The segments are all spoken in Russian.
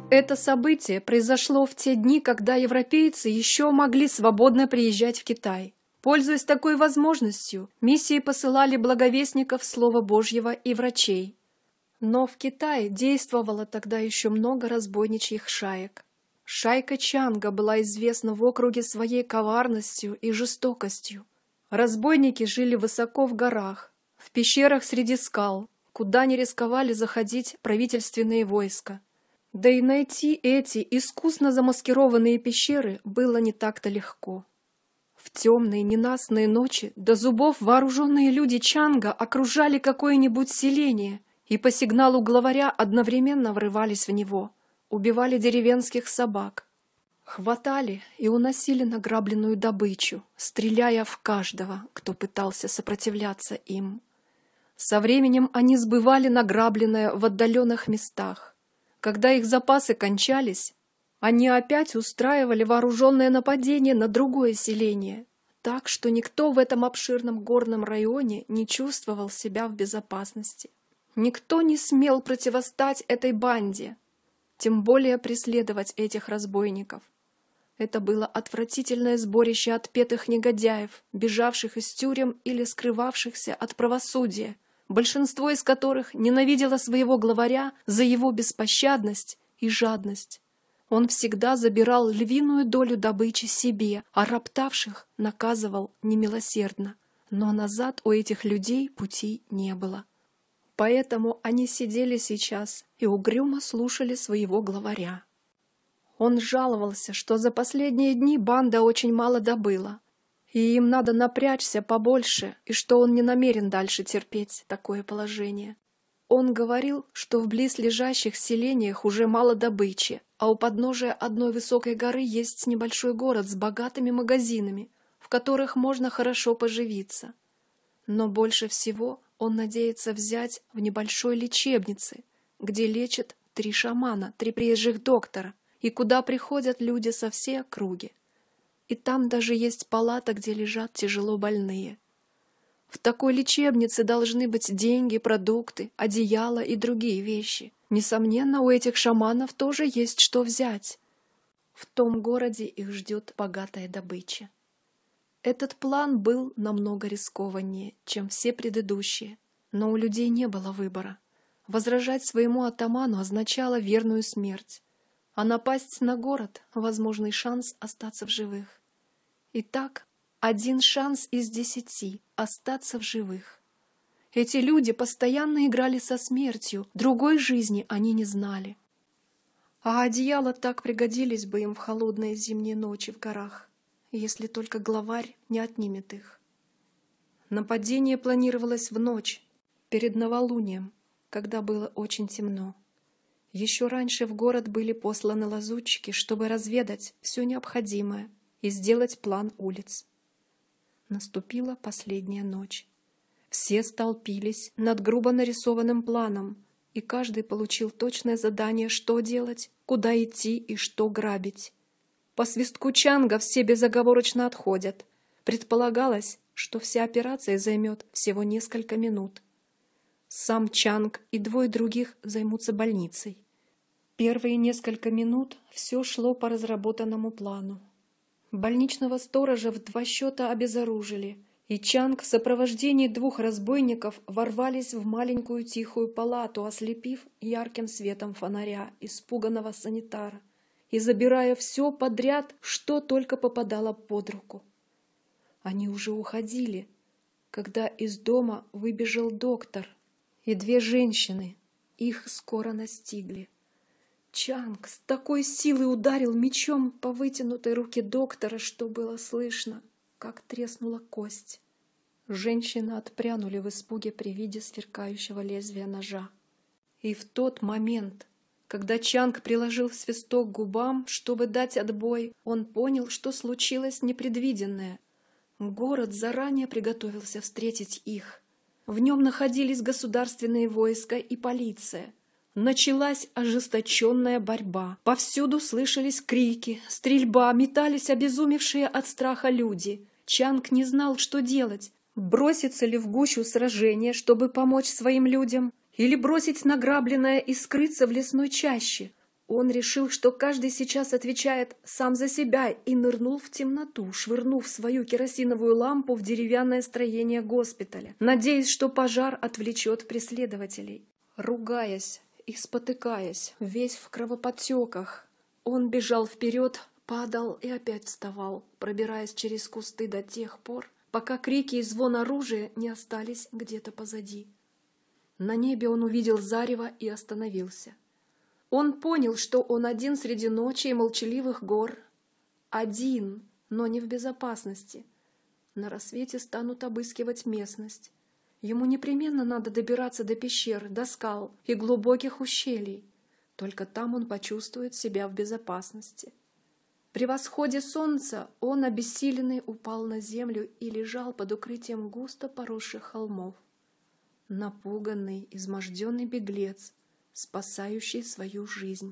Это событие произошло в те дни, когда европейцы еще могли свободно приезжать в Китай. Пользуясь такой возможностью, миссии посылали благовестников Слова Божьего и врачей. Но в Китае действовало тогда еще много разбойничьих шаек. Шайка Чанга была известна в округе своей коварностью и жестокостью. Разбойники жили высоко в горах, в пещерах среди скал, куда не рисковали заходить правительственные войска. Да и найти эти искусно замаскированные пещеры было не так-то легко. В темные ненастные ночи до зубов вооруженные люди Чанга окружали какое-нибудь селение и по сигналу главаря одновременно врывались в него, убивали деревенских собак, хватали и уносили награбленную добычу, стреляя в каждого, кто пытался сопротивляться им. Со временем они сбывали награбленное в отдаленных местах. Когда их запасы кончались, они опять устраивали вооруженное нападение на другое селение, так что никто в этом обширном горном районе не чувствовал себя в безопасности. Никто не смел противостать этой банде, тем более преследовать этих разбойников. Это было отвратительное сборище отпетых негодяев, бежавших из тюрем или скрывавшихся от правосудия, большинство из которых ненавидело своего главаря за его беспощадность и жадность. Он всегда забирал львиную долю добычи себе, а роптавших наказывал немилосердно. Но назад у этих людей пути не было. Поэтому они сидели сейчас и угрюмо слушали своего главаря. Он жаловался, что за последние дни банда очень мало добыла, и им надо напрячься побольше, и что он не намерен дальше терпеть такое положение. Он говорил, что в близлежащих селениях уже мало добычи, а у подножия одной высокой горы есть небольшой город с богатыми магазинами, в которых можно хорошо поживиться. Но больше всего он надеется взять в небольшой лечебнице, где лечат 3 шамана, 3 приезжих доктора, и куда приходят люди со всей округи. И там даже есть палата, где лежат тяжело больные. В такой лечебнице должны быть деньги, продукты, одеяло и другие вещи. Несомненно, у этих шаманов тоже есть что взять. В том городе их ждет богатая добыча. Этот план был намного рискованнее, чем все предыдущие, но у людей не было выбора. Возражать своему атаману означало верную смерть, а напасть на город — возможный шанс остаться в живых. Итак, 1 шанс из 10 остаться в живых. Эти люди постоянно играли со смертью, другой жизни они не знали. А одеяла так пригодились бы им в холодные зимние ночи в горах, если только главарь не отнимет их. Нападение планировалось в ночь, перед новолунием, когда было очень темно. Еще раньше в город были посланы лазутчики, чтобы разведать все необходимое и сделать план улиц. Наступила последняя ночь. Все столпились над грубо нарисованным планом, и каждый получил точное задание, что делать, куда идти и что грабить. По свистку Чанга все безоговорочно отходят. Предполагалось, что вся операция займет всего несколько минут. Сам Чанг и 2 других займутся больницей. Первые несколько минут все шло по разработанному плану. Больничного сторожа в 2 счета обезоружили, и Чанг в сопровождении 2 разбойников ворвались в маленькую тихую палату, ослепив ярким светом фонаря испуганного санитара и забирая все подряд, что только попадало под руку. Они уже уходили, когда из дома выбежал доктор и 2 женщины. Их скоро настигли. Чанг с такой силой ударил мечом по вытянутой руке доктора, что было слышно, как треснула кость. Женщины отпрянули в испуге при виде сверкающего лезвия ножа. И в тот момент, когда Чанг приложил свисток к губам, чтобы дать отбой, он понял, что случилось непредвиденное. Город заранее приготовился встретить их. В нем находились государственные войска и полиция. Началась ожесточенная борьба. Повсюду слышались крики, стрельба, метались обезумевшие от страха люди. Чанг не знал, что делать. Броситься ли в гущу сражения, чтобы помочь своим людям, или бросить награбленное и скрыться в лесной чаще. Он решил, что каждый сейчас отвечает сам за себя, и нырнул в темноту, швырнув свою керосиновую лампу в деревянное строение госпиталя, надеясь, что пожар отвлечет преследователей. Ругаясь и спотыкаясь, весь в кровоподтеках, он бежал вперед, падал и опять вставал, пробираясь через кусты до тех пор, пока крики и звон оружия не остались где-то позади. На небе он увидел зарево и остановился. Он понял, что он один среди ночи и молчаливых гор. Один, но не в безопасности. На рассвете станут обыскивать местность. Ему непременно надо добираться до пещер, до скал и глубоких ущелий. Только там он почувствует себя в безопасности. При восходе солнца он, обессиленный, упал на землю и лежал под укрытием густо поросших холмов. Напуганный, изможденный беглец, спасающий свою жизнь.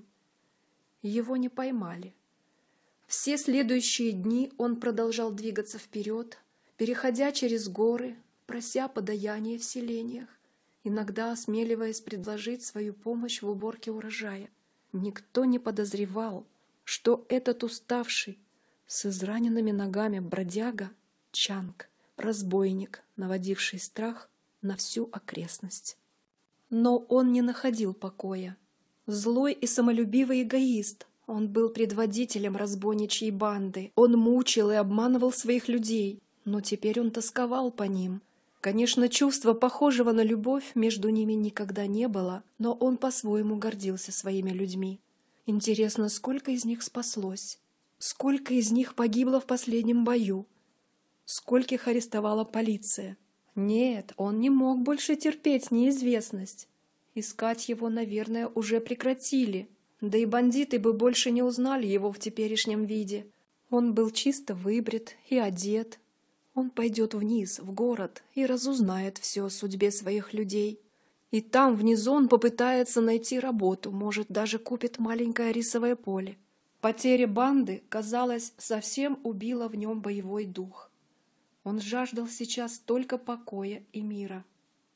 Его не поймали. Все следующие дни он продолжал двигаться вперед, переходя через горы, прося подаяния в селениях, иногда осмеливаясь предложить свою помощь в уборке урожая. Никто не подозревал, что этот уставший, с израненными ногами бродяга — Чанг, разбойник, наводивший страх на всю окрестность. Но он не находил покоя. Злой и самолюбивый эгоист, он был предводителем разбойничьей банды. Он мучил и обманывал своих людей, но теперь он тосковал по ним. Конечно, чувства, похожего на любовь, между ними никогда не было, но он по-своему гордился своими людьми. Интересно, сколько из них спаслось? Сколько из них погибло в последнем бою? Скольких арестовала полиция? Нет, он не мог больше терпеть неизвестность. Искать его, наверное, уже прекратили. Да и бандиты бы больше не узнали его в теперешнем виде. Он был чисто выбрит и одет. Он пойдет вниз, в город, и разузнает все о судьбе своих людей. И там, внизу, он попытается найти работу, может, даже купит маленькое рисовое поле. Потеря банды, казалось, совсем убила в нем боевой дух. Он жаждал сейчас только покоя и мира.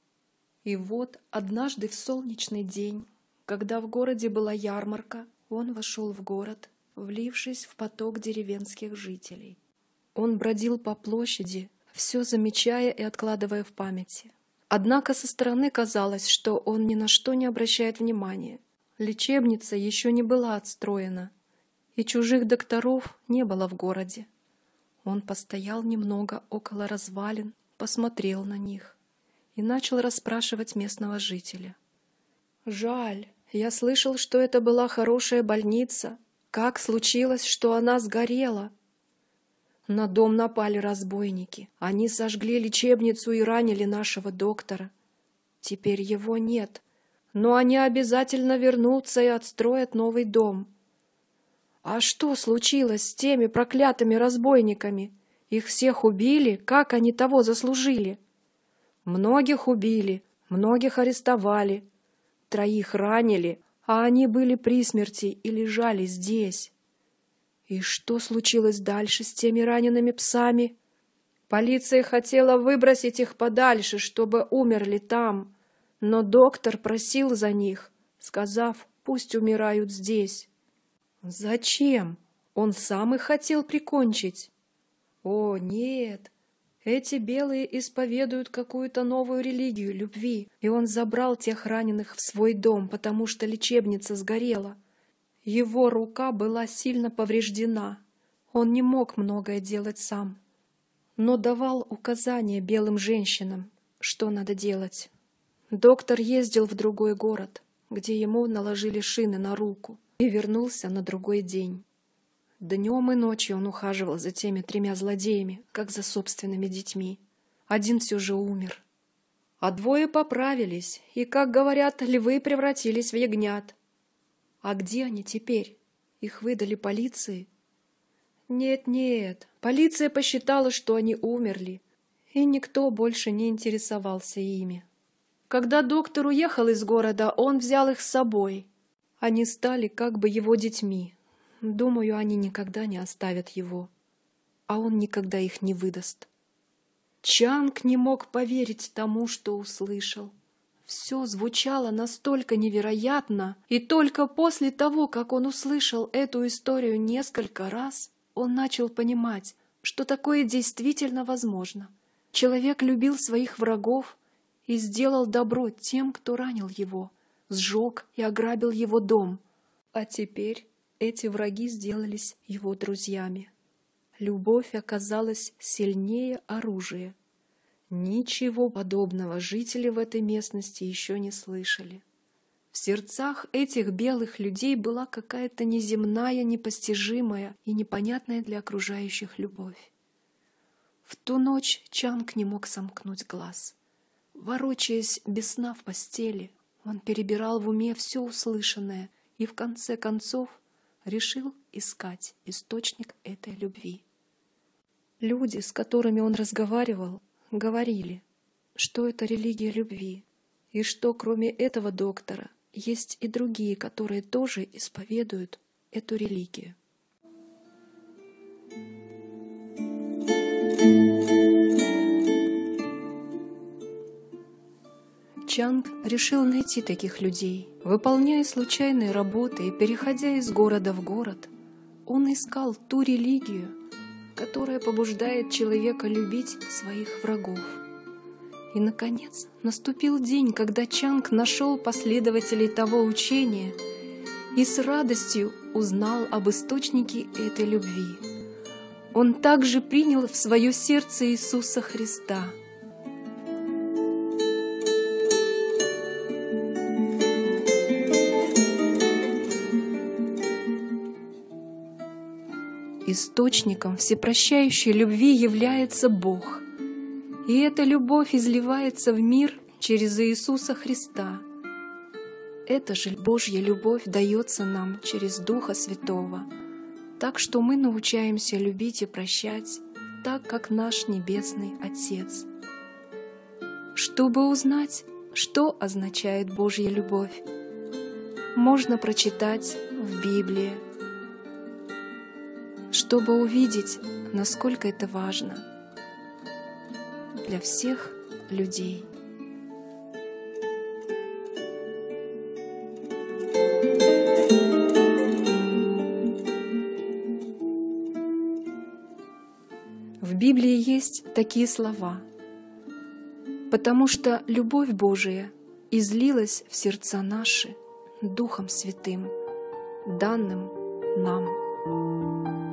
И вот однажды в солнечный день, когда в городе была ярмарка, он вошел в город, влившись в поток деревенских жителей. Он бродил по площади, все замечая и откладывая в памяти. Однако со стороны казалось, что он ни на что не обращает внимания. Лечебница еще не была отстроена, и чужих докторов не было в городе. Он постоял немного около развалин, посмотрел на них и начал расспрашивать местного жителя. «Жаль, я слышал, что это была хорошая больница. Как случилось, что она сгорела?» «На дом напали разбойники. Они сожгли лечебницу и ранили нашего доктора. Теперь его нет, но они обязательно вернутся и отстроят новый дом». «А что случилось с теми проклятыми разбойниками? Их всех убили? Как они того заслужили?» «Многих убили, многих арестовали, 3 ранили, а они были при смерти и лежали здесь». «И что случилось дальше с теми ранеными псами?» «Полиция хотела выбросить их подальше, чтобы умерли там, но доктор просил за них, сказав, пусть умирают здесь». «Зачем? Он сам их хотел прикончить?» «О, нет, эти белые исповедуют какую-то новую религию любви, и он забрал тех раненых в свой дом, потому что лечебница сгорела. Его рука была сильно повреждена, он не мог многое делать сам, но давал указания белым женщинам, что надо делать. Доктор ездил в другой город, где ему наложили шины на руку, и вернулся на другой день. Днем и ночью он ухаживал за теми 3 злодеями, как за собственными детьми. Один все же умер. А 2 поправились, и, как говорят, львы превратились в ягнят. А где они теперь? Их выдали полиции? Нет, полиция посчитала, что они умерли, и никто больше не интересовался ими. Когда доктор уехал из города, он взял их с собой. Они стали как бы его детьми. Думаю, они никогда не оставят его, а он никогда их не выдаст. Чанг не мог поверить тому, что услышал. Все звучало настолько невероятно, и только после того, как он услышал эту историю несколько раз, он начал понимать, что такое действительно возможно. Человек любил своих врагов и сделал добро тем, кто ранил его, сжег и ограбил его дом. А теперь эти враги сделались его друзьями. Любовь оказалась сильнее оружия. Ничего подобного жители в этой местности еще не слышали. В сердцах этих белых людей была какая-то неземная, непостижимая и непонятная для окружающих любовь. В ту ночь Чанг не мог сомкнуть глаз. Ворочаясь без сна в постели, он перебирал в уме все услышанное и в конце концов решил искать источник этой любви. Люди, с которыми он разговаривал, говорили, что это религия любви, и что кроме этого доктора есть и другие, которые тоже исповедуют эту религию. Чанг решил найти таких людей. Выполняя случайные работы и переходя из города в город, он искал ту религию, которая побуждает человека любить своих врагов. И, наконец, наступил день, когда Чанг нашел последователей того учения и с радостью узнал об источнике этой любви. Он также принял в свое сердце Иисуса Христа. Источником всепрощающей любви является Бог. И эта любовь изливается в мир через Иисуса Христа. Эта же Божья любовь дается нам через Духа Святого, так что мы научаемся любить и прощать, так как наш Небесный Отец. Чтобы узнать, что означает Божья любовь, можно прочитать в Библии, чтобы увидеть, насколько это важно для всех людей. В Библии есть такие слова: «Потому что любовь Божия излилась в сердца наши Духом Святым, данным нам».